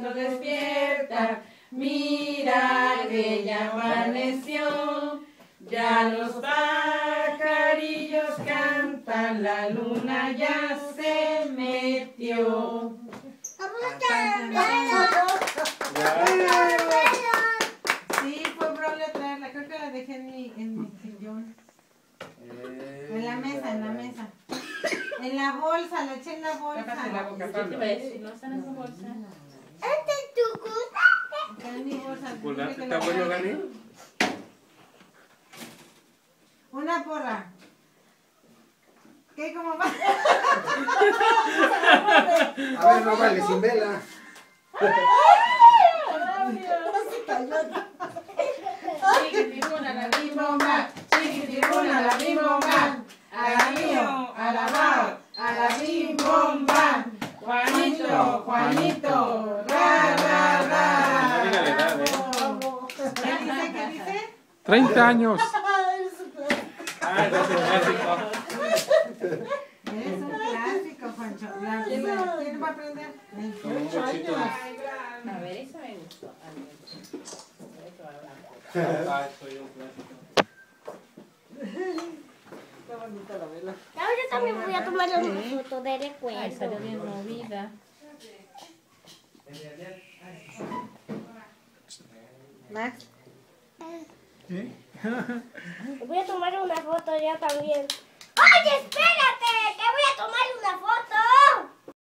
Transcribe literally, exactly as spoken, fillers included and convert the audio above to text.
Juanito despierta, mira que ya amaneció, ya los pajarillos cantan, la luna ya se metió. Sí, fue probable traerla, creo que la dejé en mi, en mi sillón. En la mesa, en la mesa. En la bolsa, la eché en la bolsa. La boca, no está en esa bolsa. ¿Este es tu cosa? Está en mi bolsa. ¿Está bueno, Gani? Una porra. ¿Qué? ¿Cómo va? A ver, no vale, sin vela. Chiquitibuna la bimbomba, chiquitibuna la bimbomba, a la mío, a la mao, a la bimbomba. Juanito, Juanito, ra, ra, ra. No diga la edad, ¿eh? ¿Qué dice? ¿Qué dice? treinta años. Ah, ese es el clásico. Eres un clásico, Juancho. La, ¿quién va a aprender? Con un bochito. A ver, esa me gustó. A ver, eso va a hablar. Ah, soy un clásico. Qué bonita la vela. Ahora yo también voy a tomar una foto de recuerdo. Ay, salió bien movida. Max. ¿Sí? Voy a tomar una foto yo también. ¡Oye, espérate! ¡Que voy a tomar una foto!